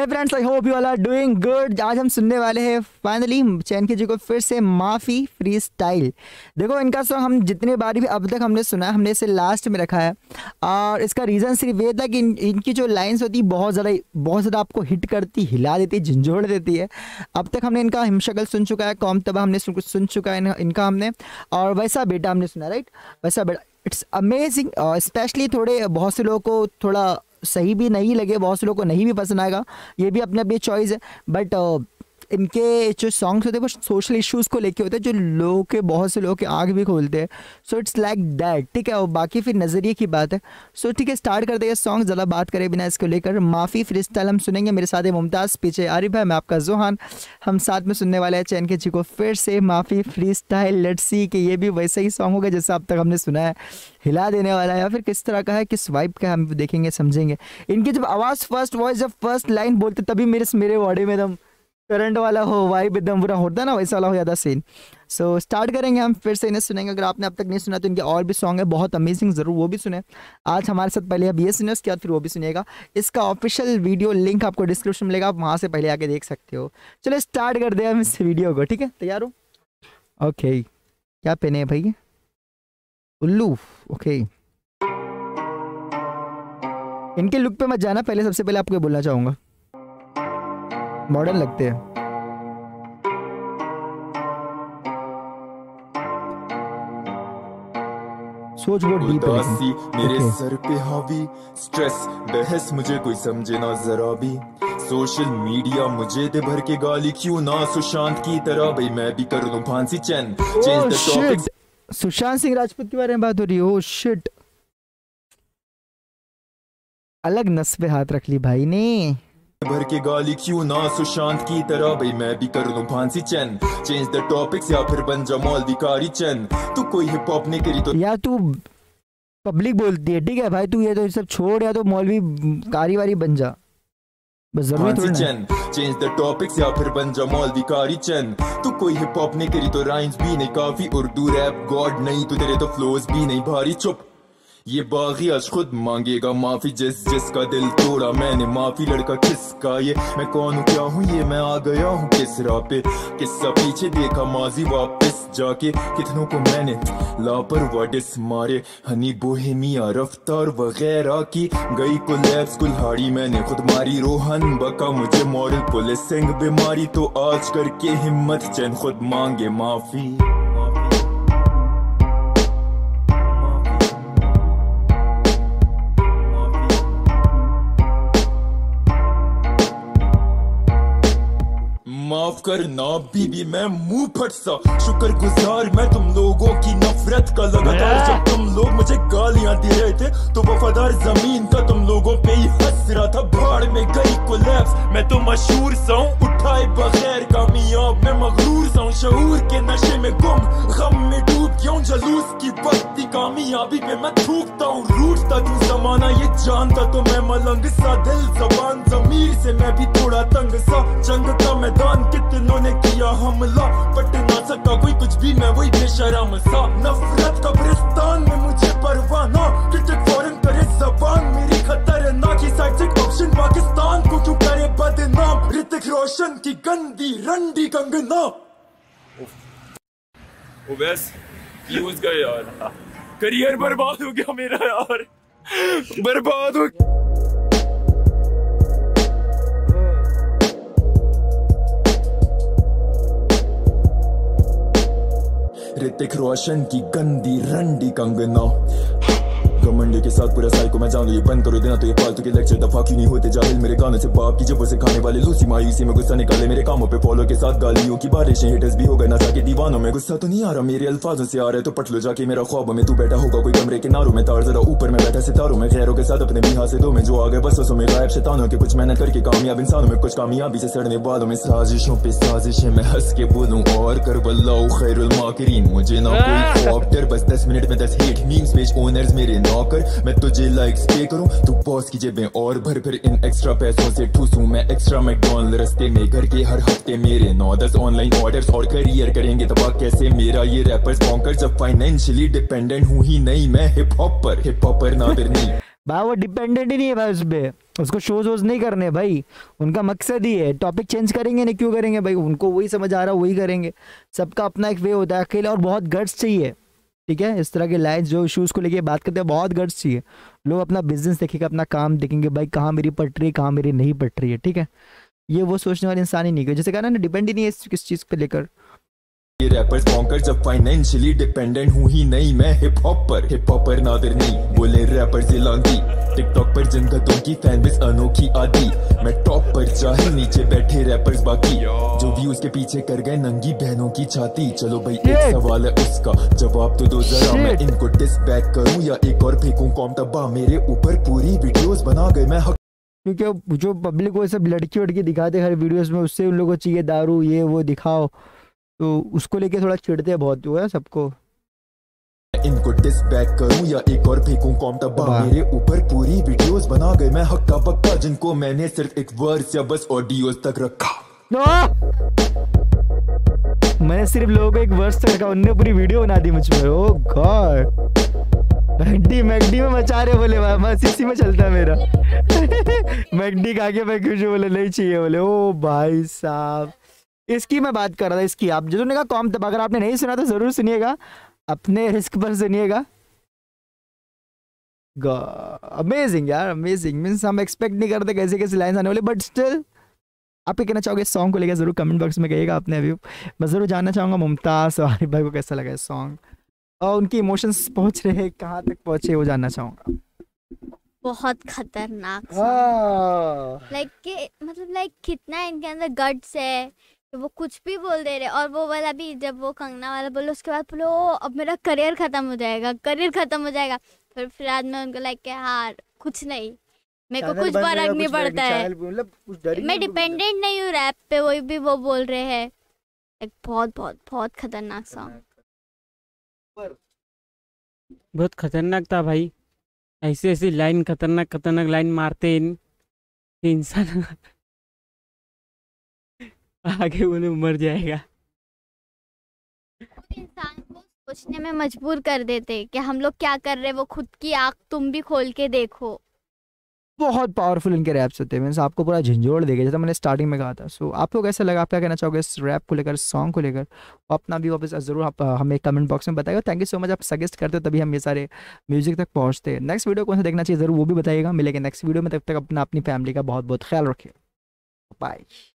Hi friends, I hope you all are doing good. आज हम सुनने वाले हैं फाइनली चैनके जी को फिर से माफ़ी फ्री स्टाइल। देखो, इनका सॉन्ग हम जितने बार भी अब तक हमने सुना है, हमने इसे लास्ट में रखा है और इसका रीज़न सिर्फ ये था कि इनकी जो लाइंस होती है बहुत ज़्यादा आपको हिट करती, हिला देती, झंझोड़ देती है। अब तक हमने इनका हिमशक्ल सुन चुका है, कौम तबाह हमने सुन चुका है इनका हमने, और वैसा बेटा हमने सुना, राइट, वैसा बेटा। It's amazing. स्पेशली बहुत से लोगों को थोड़ा सही भी नहीं लगे, बहुत से लोगों को नहीं भी पसंद आएगा, ये भी अपने अपनी चॉइस है। बट इनके जो सॉन्ग्स होते हैं वो सोशल इश्यूज़ को लेके होते हैं, जो लोगों के बहुत से लोगों के आँख भी खोलते हैं। सो इट्स लाइक दैट, ठीक है। और बाकी फिर नज़रिए की बात है। सो ठीक है, स्टार्ट करते हैं सॉन्ग, ज़्यादा बात करें बिना इसको लेकर। माफ़ी फ्री स्टाइल हम सुनेंगे। मेरे साथ है मुमताज़, पीछे आरिफ है, मैं आपका जोहान। हम साथ में सुनने वाले हैं चैनके जी को फिर से माफ़ी फ्री स्टाइल। लेट्स सी कि ये भी वैसा ही सॉन्ग होगा जैसा अब तक हमने सुना है, हिला देने वाला है, या फिर किस तरह का है, किस वाइब का, हम देखेंगे समझेंगे। इनकी जब आवाज़ फर्स्ट वॉइस, जब फर्स्ट लाइन बोलते तभी मेरे बॉडी में एकदम करंट वाला हो, वाइब एकदम पूरा होता है ना, वैसा वाला हो जाता सीन। सो स्टार्ट करेंगे, हम फिर से इन्हें सुनेंगे। अगर आपने अब तक नहीं सुना तो इनके और भी सॉन्ग है बहुत अमेजिंग, ज़रूर वो भी सुने। आज हमारे साथ पहले अब ये सुने, उसके बाद फिर वो भी सुनिएगा। इसका ऑफिशियल वीडियो लिंक आपको डिस्क्रिप्शन में मिलेगा, आप वहाँ से पहले आके देख सकते हो। चलो स्टार्ट कर दे हम इस वीडियो को, ठीक है? तैयार हो? ओके, क्या पहने हैं भाई? उल्लू। ओके, इनके लुक पे मत जाना, पहले सबसे पहले आपको बोलना चाहूँगा, मॉडर्न लगते हैं। सोच बहुत डीप है। उदासी मेरे सर पे हावी, स्ट्रेस बहस मुझे कोई समझे ना जरा भी। सोशल मीडिया मुझे दे भर के गाली, क्यों ना सुशांत की तरह भाई मैं भी कर लूं फांसी। चैन change the topic. Sushant Singh Rajput के बारे में बात हो रही है। ओह शिट, अलग नस पे हाथ रख ली भाई ने। भर के गाली, क्यों ना सुशांत की तरह भाई मैं भी कर लूं फांसी। चैन चेंज द टॉपिक्स या फिर बन जा मौलवी कारी। चैन तू कोई हिप हॉप नहीं करी तो या तू पब्लिक बोलती है, ठीक है भाई, तू ये तो सब छोड़, या तो मौलवी कारी वारी बन जा, बस जरूरी थोड़ी ना। चैन चेंज द टॉपिक्स या फिर बन जा मौलवी कारी। चैन तू कोई हिप हॉप नहीं करी तो राइम्स भी नहीं काफी, उर्दू रैप गॉड नहीं तो तेरे तो फ्लोज भी नहीं भारी। चुप, ये बागी आज खुद मांगेगा माफी, जिसका दिल तोड़ा मैंने माफी। लड़का किसका ये, मैं कौन हूँ क्या हूँ ये, मैं आ गया हूँ किस राह पे। किस्सा पीछे देखा माजी वापस जाके, कितनों को मैंने लापरवाह डिस मारे। हनी बोहेमिया रफ्तार वगैरह की गई कोलैप्स कुल्हाड़ी मैंने खुद मारी। रोहन बका मुझे मॉरल पुलिसिंग बीमारी, तो आज करके हिम्मत चैन खुद मांगे माफी। माफ करना बीबी मैं मुंह फट सा, शुक्रगुजार मैं तुम लोगों की नफरत का लगातार। जब तुम लोग मुझे गालियां दे रहे थे तो वफादार जमीन का तुम लोगों पे ही हंस रहा था। भाड़ में गई कोलैप्स, मैं तो मशहूर सा हूं, उठाए बगैर कामयाब मैं मगरूर सा हूं। शऊर के नशे में गुम, गम में डूब गया हूं, जलूस की बत्ती कामयाबी पे मैं थूकता हूं। रूठता तू जमाना ये जानता तो मैं मलंग सा, दिल जबान जमीर से मैं भी थोड़ा तंग सा। जंग का मैदान कितनों ने किया हमला, पट ना सका कोई कुछ भी, मैं वही बेशरम सा। नफरत कब्रिस्तान में मुझे परवाना, क्रिकेट फौरन करे जबान मेरी खतरनाक। ही साइड से ऑप्शन पाकिस्तान को क्यों करे बदनाम, ऋतिक रोशन की गंदी रंडी कंगना। बस यूज गए यार, करियर बर्बाद हो गया मेरा यार, बर्बाद हो। ऋतिक रोशन की गंदी रंडी कंगना। घमंडी के साथ पूरा साइको मैं जानू, ये बंद करो देना तो ये फालतू के लेक्चर दफा क्यों नहीं होते जाहिल। मेरे कानों से बाप की जब से खाने वाले लूसी मायूसी में गुस्सा निकाले मेरे कामों पे फॉलो के साथ गालियों की बारिशें। हिटर्स भी हो गए ना जाके दीवानों में, गुस्सा तो नहीं आ रहा मेरे अल्फाजों से आ रहा है तो पट लो जाके मेरा ख्वाब में। तू बैठा होगा कोई कमरे के नारों में, तार जरा ऊपर में बैठा सितारों में। खैरों के साथ अपने भी हासिलों में जो आ गए बस में गायब शैतानों के, कुछ मेहनत करके कामयाब इंसानों में, कुछ कामयाबी से सड़ने वालों में। साजिशों पे साजिशें मैं हंस के बोलूं और कर वल्लाहु खैरुल माकिरीन। मुझे ना कोई खौफ डर, बस 10 मिनट में 10 हिट मीम्स पेज ओनर्स मेरे नौकर। मैं तुझे लाइक्स पे करूं, तू बॉस की जेबें और भर फिर इन एक्स्ट्रा पैसों से ठूसूं मैं। एक्स्ट्रा मैकडॉनल्ड रस्ते में घर के हर हफ्ते मेरे 9-10 ऑनलाइन ऑर्डर्स, और करियर करेंगे तबाह कैसे मेरा ये रैपर्स बॉन्कर। जब फाइनेंशियली डिपेंडेंट हूं ही नहीं मैं हिप हॉपर नादिर नहीं। भाई वो डिपेंडेंट ही नहीं है भाई उस पे, उसको शोज वोज नहीं करने भाई, उनका मकसद ही है टॉपिक चेंज करेंगे नहीं, क्यों करेंगे भाई, उनको वही समझ आ रहा है वही करेंगे, सबका अपना एक वे होता है अकेला, और बहुत गट्स चाहिए, ठीक है, इस तरह के लाइन्स जो इशूज़ को लेके बात करते हैं बहुत गट्स चाहिए, लोग अपना बिजनेस देखेंगे, अपना काम देखेंगे, भाई कहाँ मेरी पट रही है कहाँ मेरी नहीं पट रही है, ठीक है, ये वो सोचने वाले इंसान ही नहीं है, जैसे कहा ना डिपेंड ही नहीं है किस चीज़ पे लेकर। ये रैपर्स बॉन्कर जब फाइनेंशियली डिपेंडेंट हूँ ही नहीं मैं हिप हॉपर नादर नहीं बोले रैपर जिलांगी टिकटॉक पर जनगतों की फैन बेस अनोखी आदि मैं टॉप पर चाहे नीचे बैठे रैपर्स बाकी जो व्यूज के पीछे कर गए नंगी बहनों की छाती। चलो भाई एक सवाल है उसका जवाब तो दो जरा मैं इनको डिस बैक करूँ या एक और फेंकूं कॉम तब्बा मेरे ऊपर पूरी वीडियोस बना गए मैं क्योंकि जो पब्लिक को सब लड़की वड़की दिखाते हर वीडियोस में, उससे उन लोगों को चाहिए दारू ये वो दिखाओ, तो उसको लेके थोड़ा चिढ़ते हैं बहुत जो है सबको। इनको डिस बैक करूं या एक और फेंकूं कॉम तब्बा मेरे ऊपर पूरी वीडियोस बना गए मैं हक्का बक्का जिनको मैंने सिर्फ एक वर्स या बस ऑडियोस तक रखा। मैंने सिर्फ लोगों को एक वर्स तक रखा, उनने पूरी वीडियो बना दी मुझ पर। ओह गॉड, मैकडी में मचा रहे बोले, बस इसी में चलता है मेरा। मैकडी खा के मैं कुछ बोले नहीं चाहिए बोले। ओ भाई साहब, इसकी मैं बात कर रहा था, इसकी आप जिन्होंने कहा कॉम तब, अगर आपने नहीं सुना तो जरूर सुनिएगा, अपने रिस्क पर सुनिएगा। अमेजिंग यार, अमेजिंग, मीन्स हम एक्सपेक्ट नहीं करते कैसे कैसे लाइन्स आने वाले, बट स्टिल आप क्या कहना चाहोगे इस सॉन्ग को लेकर जरूर कमेंट बॉक्स में कहिएगा अपने व्यू। मैं जरूर जानना चाहूँगा मुमताज़ और आरिफ भाई को कैसा लगा इस सॉन्ग, और उनकी इमोशंस पहुँच रहे हैं कहाँ तक पहुँचे वो जानना चाहूँगा। बहुत खतरनाक लाइक कितना इनके अंदर गट्स है, वो कुछ भी बोल दे रहे। और वो वाला भी जब वो कंगना वाला बोलो उसके बाद बोलो अब मेरा करियर खत्म हो जाएगा, फिर बाद में उनको लाइक के हाँ कुछ नहीं, मेरे को कुछ फर्क नहीं पड़ता है, मैं डिपेंडेंट नहीं हूँ रैप पे, वही भी वो बोल रहे हैं। एक बहुत बहुत बहुत खतरनाक सॉन्ग, बहुत खतरनाक था भाई। ऐसी ऐसी लाइन खतरनाक लाइन मारते इंसान आगे बोले मर जाएगा। इंसान को सोचने में मजबूर कर देते कि हम लोग क्या कर रहे हैं, वो खुद की आँख तुम भी खोल के देखो। बहुत पावरफुल इनके रैप्स होते हैं, मीन्स आपको पूरा झंझोड़ देगा, जैसा मैंने स्टार्टिंग में कहा था। सो आपको कैसा लगा, आप क्या कहना चाहोगे इस रैप को लेकर, सॉन्ग को लेकर, अपना भी वापस ज़रूर आप हमें कमेंट बॉक्स में बताइएगा। थैंक यू सो मच, आप सजेस्ट करते हो तभी हम ये सारे म्यूजिक तक पहुँचते हैं। नेक्स्ट वीडियो कौन सा देखना चाहिए ज़रूर वो भी बताइएगा। मिलेगा नेक्स्ट वीडियो में, तब तक अपना अपनी फैमिली का बहुत बहुत ख्याल रखिए। बाय।